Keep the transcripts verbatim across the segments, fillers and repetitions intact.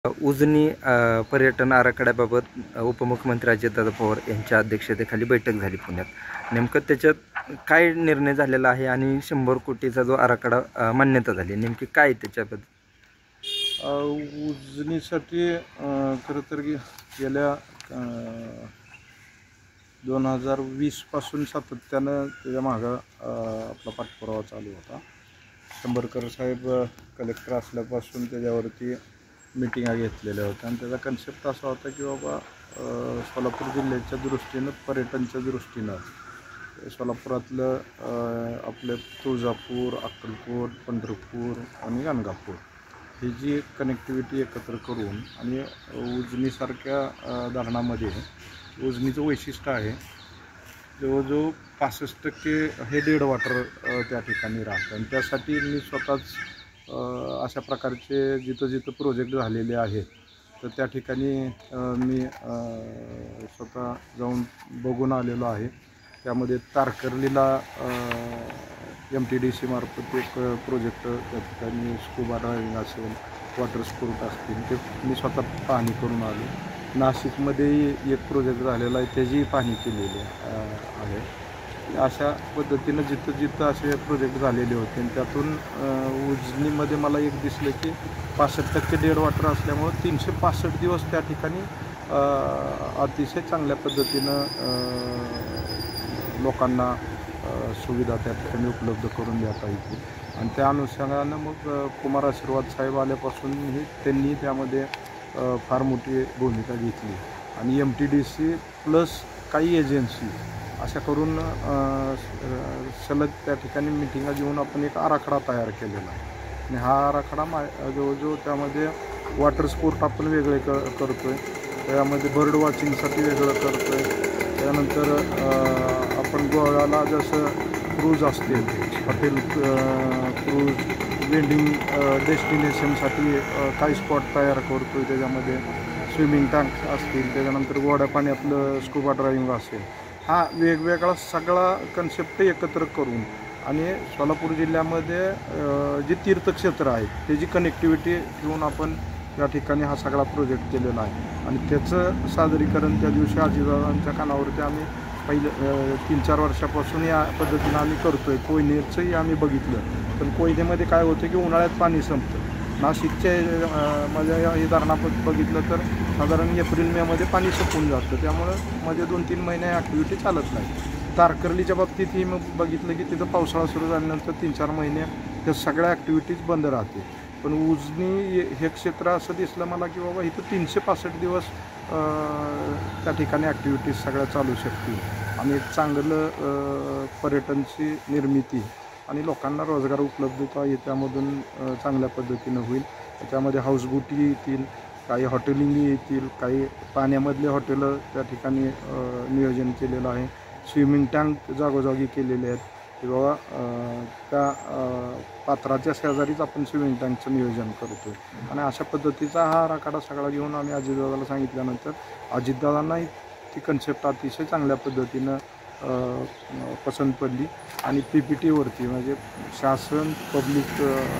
उजनी अ, पर्यटन आराखड्याबाबत अ, उपमुख्यमंत्री अजितदादा पवार यांच्या अध्यक्षतेखाली बैठक झाली पुण्यात. नेमकं त्याच्यात काय निर्णय झालेला आहे आणि शंभर कोटीचा जो आराखडा अ, मान्यता झाली, नेमकी काय त्याच्याबद्दल? अ, उजनीसाठी अ, खरं तर गे- गेल्या दोन हजार वीसपासून सातत्यानं त्याच्या मागं अ, आपला पाठपुरावा चालू होता. शंभरकर साहेब कलेक्टर असल्यापासून त्याच्यावरती मिटिंगा घेतलेल्या होत्या आणि त्याचा कन्सेप्ट असा होता की बाबा अ, सोलापूर जिल्ह्याच्या दृष्टीनं, पर्यटनच्या दृष्टीनं सोलापुरातलं अ, आपले तुळजापूर, अक्कलकोट, पंढरपूर आणि गाणगापूर ही जी कनेक्टिव्हिटी एकत्र करून आणि उजनीसारख्या अ, धरणामध्ये उजनीचं वैशिष्ट्य आहे, जवळजवळ पासष्ट टक्के हे डेड वॉटर त्या ठिकाणी राहतं आणि त्यासाठी मी स्वतःच अ, अशा प्रकारचे जिथं जिथं प्रोजेक्ट झालेले आहेत तर त्या ठिकाणी अ, मी अ, स्वतः जाऊन बघून आलेलो आहे. त्यामध्ये तारकर्लीला एम टी डी सी मार्फत एक प्रोजेक्ट त्या ठिकाणी स्कुबा ड्रायव्हिंग असेल, वॉटर स्पोर्ट असतील, ते मी स्वतः पाहणी करून आलो. नाशिकमध्येही एक प्रोजेक्ट झालेला आहे, त्याचीही पाहणी केलेली आहे. अशा पद्धतीनं जिथं जिथं असे प्रोजेक्ट झालेले होते आणि त्यातून उजनीमध्ये मला एक दिसलं की पासष्ट टक्के डेड वॉटर असल्यामुळं तीनशे पासष्ट दिवस त्या ठिकाणी अतिशय चांगल्या पद्धतीनं लोकांना सुविधा त्या ठिकाणी उपलब्ध करून देता येतील आणि त्या अनुषंगानं मग कुमार आशीर्वाद साहेब आल्यापासूनही त्यांनी त्यामध्ये फार मोठी भूमिका घेतली आणि M T D C plus काही एजन्सी अशा करून सलग त्या ठिकाणी मिटिंगा घेऊन आपण एक आराखडा तयार केलेला आहे आणि हा आराखडा मा जवळजवळ त्यामध्ये वॉटर स्पोर्ट आपण वेगळे क करतो आहे, त्यामध्ये बर्ड वॉचिंगसाठी वेगळं करतो आहे. त्यानंतर आपण गोव्याला जसं क्रूज असतील, हॉटेल क्रूज, वेंडिंग डेस्टिनेशनसाठी काही स्पॉट तयार करतो आहे. त्याच्यामध्ये स्विमिंग टँक असतील, त्याच्यानंतर गोड्या पाण्यातलं स्कुबा ड्रायव्हिंग असेल, हा वेगवेगळा सगळा कन्सेप्ट एकत्र करून आणि सोलापूर जिल्ह्यामध्ये जी तीर्थक्षेत्र आहेत त्याची कनेक्टिव्हिटी घेऊन आपण त्या ठिकाणी हा सगळा प्रोजेक्ट केलेला आहे आणि त्याचं सादरीकरण त्या दिवशी अजितदादांच्या कानावरती आम्ही पहिलं तीन चार वर्षापासून या पद्धतीनं आम्ही करतो आहे. कोयनेचंही आम्ही बघितलं, पण कोयनेमध्ये काय होतं की उन्हाळ्यात पाणी संपतं. नाशिकच्या माझ्या हे धरणापत बघितलं तर साधारण एप्रिल मेमध्ये पाणी संपून जातं, त्यामुळं मध्ये दोन तीन महिने ॲक्टिव्हिटी चालत नाही. तारकर्लीच्या बाबतीतही मग बघितलं की तिथं पावसाळा सुरू झाल्यानंतर तीन चार महिने त्या सगळ्या ॲक्टिव्हिटीज बंद राहते. पण उजनी हे क्षेत्र असं दिसलं मला की बाबा इथं तीनशे पासष्ट दिवस त्या ठिकाणी ॲक्टिव्हिटीज सगळ्या चालू शकतील आणि एक चांगलं पर्यटनची निर्मिती आणि लोकांना रोजगार उपलब्धता त्यामधून चांगल्या पद्धतीनं होईल. त्यामध्ये हाऊसबोटी येतील, काही हॉटेलिंग येतील, काही पाण्यामधले हॉटेलं त्या ठिकाणी नियोजन केलेलं आहे. स्विमिंग टँक जागोजागी केलेले आहेत किंवा त्या पात्राच्या शेजारीच आपण स्विमिंग टँकचं नियोजन करतो आहे आणि अशा पद्धतीचा हा आराखडा सगळा घेऊन आम्ही अजितदादाला सांगितल्यानंतर अजितदादांनाही ती कन्सेप्ट अतिशय चांगल्या पद्धतीनं पसंत पडली आणि पी पी टीवरती म्हणजे शासन, पब्लिक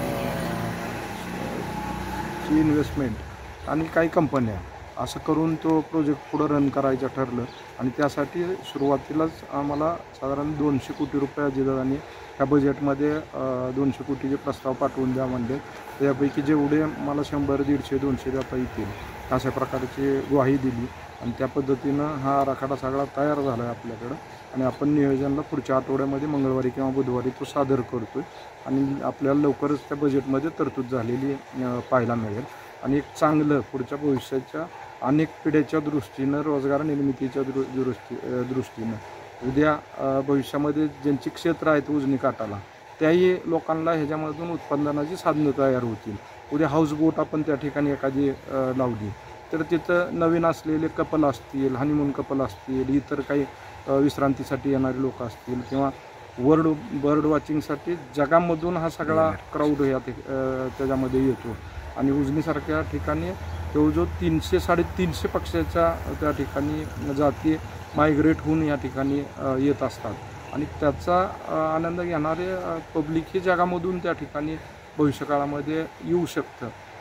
ची इन्व्हेस्टमेंट आणि काही कंपन्या असं करून तो प्रोजेक्ट पुढं रन करायचं ठरलं आणि त्यासाठी सुरुवातीलाच आम्हाला साधारण दोनशे कोटी रुपये अजितदादांनी ह्या बजेटमध्ये दोनशे कोटीचे प्रस्ताव पाठवून द्या म्हणले. त्यापैकी जेवढे मला शंभर दीडशे दोनशे देता येतील अशा प्रकारची ग्वाही दिली आणि त्या पद्धतीनं हा आराखडा सगळा तयार झाला आहे आपल्याकडं आणि आपण नियोजनला पुढच्या आठवड्यामध्ये मंगळवारी किंवा बुधवारी तो सादर करतो आहे आणि आपल्याला लवकरच त्या बजेटमध्ये तरतूद झालेली पाहायला मिळेल आणि एक चांगलं पुढच्या भविष्याच्या अनेक पिढ्याच्या दृष्टीनं, रोजगार निर्मितीच्या दृ दृष्टी दृष्टीनं उद्या भविष्यामध्ये ज्यांची क्षेत्र आहेत उजनी काठाला त्याही लोकांना ह्याच्यामधून उत्पादनाची साधनं तयार होतील. उद्या हाऊसबोट आपण त्या ठिकाणी एखादी लावली तर तिथं नवीन असलेले कपल असतील, हनीमून कपल असतील, इतर काही विश्रांतीसाठी येणारे लोक असतील किंवा वर्ड बर्ड वॉचिंगसाठी जगामधून हा सगळा क्राऊड या त्याच्यामध्ये येतो आणि उजनीसारख्या ठिकाणी जवळजवळ तीनशे साडेतीनशे पक्ष्याच्या त्या ठिकाणी जाती मायग्रेट होऊन या ठिकाणी येत असतात आणि त्याचा आनंद घेणारे पब्लिक ही जगामधून त्या ठिकाणी भविष्यकाळामध्ये येऊ शकतं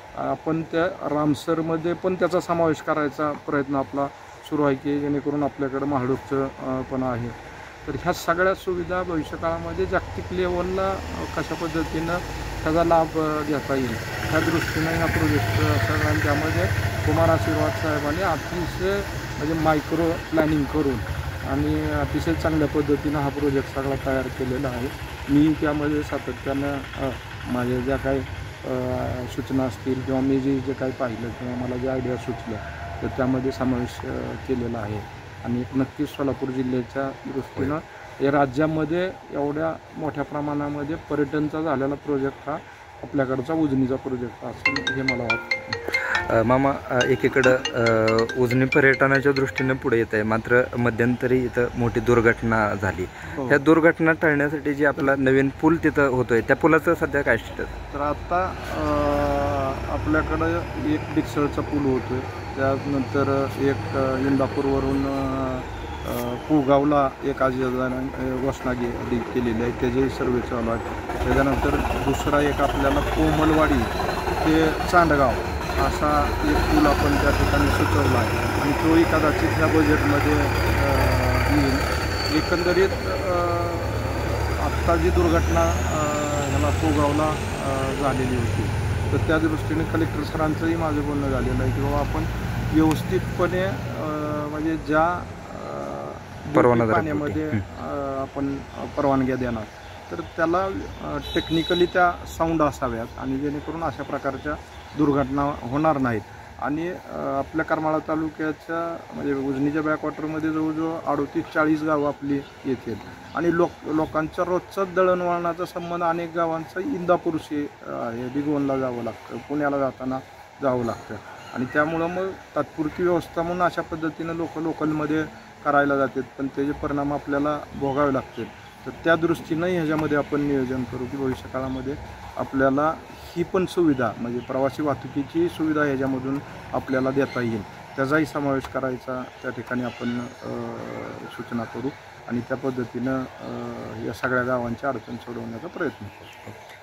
आपण त्या रामसरमध्ये पण त्याचा समावेश करायचा प्रयत्न आपला सुरू आहे की जेणेकरून आपल्याकडं महाडोकचं पण आहे. तर ह्या सगळ्या सुविधा भविष्यकाळामध्ये जागतिक लेवलला कशा पद्धतीनं त्याचा लाभ घेता येईल ह्या दृष्टीनं ह्या प्रोजेक्ट सगळ्या त्यामध्ये कुमार आशीर्वाद साहेबांनी अतिशय म्हणजे मायक्रो प्लॅनिंग करून आणि अतिशय चांगल्या पद्धतीनं हा प्रोजेक्ट सगळा तयार केलेला आहे. मी त्यामध्ये सातत्यानं माझ्या ज्या काही सूचना असतील किंवा मी जे जे काही पाहिलं किंवा मला ज्या आयडिया सुचल्या तर त्यामध्ये समावेश केलेला आहे. आणि नक्कीच सोलापूर जिल्ह्याच्या दृष्टीनं या राज्यामध्ये एवढ्या मोठ्या प्रमाणामध्ये पर्यटनचा झालेला प्रोजेक्ट हा आपल्याकडचा उजनीचा प्रोजेक्ट असेल हे मला वाटतं. मामा, एकीकडं उजनी पर्यटनाच्या दृष्टीने पुढे येत आहे, मात्र मध्यंतरी इथं मोठी दुर्घटना झाली. ह्या दुर्घटना टाळण्यासाठी जे आपला नवीन पूल तिथं होतोय त्या पुलाचं सध्या काय स्टेटस? तर आता आपल्याकडं एक डिक्सळचा पूल होतोय, त्यानंतर एक इंदापूरवरून पुगावला एक आज घोषणा घे केलेली आहे, त्याचे सर्वे चालू आहे. त्याच्यानंतर दुसरा एक आपल्याला कोमलवाडी ते चांदगाव असा एक पूल आपण त्या ठिकाणी सुचवला आहे आणि तोही कदाचित ह्या बजेटमध्ये येईल. एकंदरीत आत्ता जी दुर्घटना ह्याला पोगावला झालेली होती तर त्या दृष्टीने कलेक्टर सरांचंही माझं बोलणं झालेलं आहे की बाबा आपण व्यवस्थितपणे म्हणजे ज्या पाण्यामध्ये आपण परवानग्या देणार तर त्याला टेक्निकली त्या साऊंड असाव्यात आणि जेणेकरून अशा प्रकारच्या दुर्घटना होणार नाहीत. आणि आपल्या करमाळा तालुक्याच्या म्हणजे उजनीच्या बॅकवॉटरमध्ये जवळजवळ अडतीस चाळीस गावं आपली येतील आणि लोक लोकांचा रोजचा दळणवळणाचा संबंध अनेक गावांचा इंदापूरशी आहे. भिगवणला जावं लागतं, पुण्याला जाताना जावं लागतं आणि त्यामुळं मग तात्पुरती व्यवस्था म्हणून अशा पद्धतीनं लोक लोकलमध्ये करायला जातात, पण त्याचे परिणाम आपल्याला भोगावे लागतील. तर त्या दृष्टीनं ह्याच्यामध्ये आपण नियोजन करू की भविष्यकाळामध्ये आपल्याला ही पण सुविधा म्हणजे प्रवासी वाहतुकीची सुविधा ह्याच्यामधून आपल्याला देता येईल, त्याचाही समावेश करायचा त्या ठिकाणी आपण सूचना करू आणि त्या पद्धतीनं या सगळ्या गावांची अडचण सोडवण्याचा प्रयत्न करू.